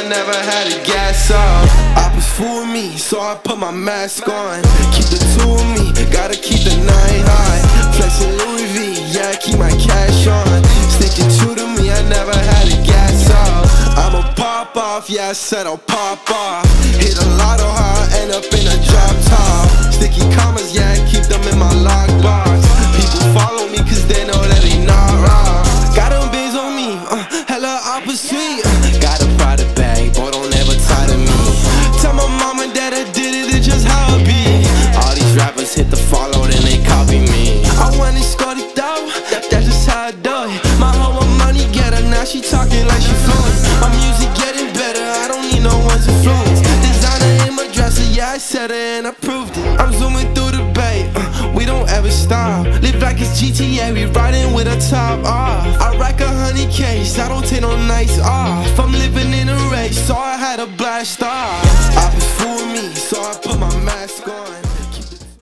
I never had a gas off. Oppas fool me, so I put my mask on. Keep the two of me, gotta keep the 9 high. Flexing Louis V, yeah, keep my cash on. Sticking true to me, I never had a gas off. I'ma pop off, yeah, I said I'll pop off. Hit a lotto, how I end up in a drop top. Sticky commas, yeah, keep them in my lockbox. People follow me cause they know that they not wrong. Got them bigs on me, hella opposite. Got a private bag, boy, don't ever tie to me. Tell my mom and dad I did it, it's just how it be. All these rappers hit the follow, then they copy me. I went and scored it though, that's just how I do it. My hoe a money getter, now she talking like she fluent. My music getting better, I don't need no one's influence. Designer in my dresser, yeah, I said it and I proved it. I'm zooming through the bay, we don't ever stop. Live like it's GTA, we riding with a top off. I rack 100 case, I don't take no nights off. I'm living in a race, so I had a blast off. Oppas fool me, so I put my mask on.